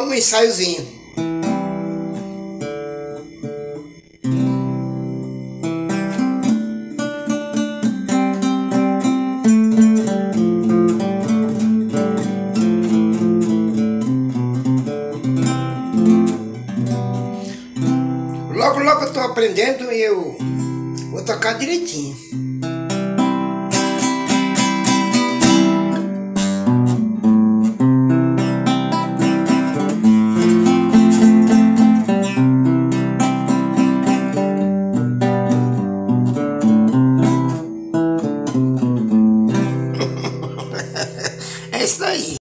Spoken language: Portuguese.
Vamos ensaiozinho. Logo, logo eu tô aprendendo e eu vou tocar direitinho. É isso daí.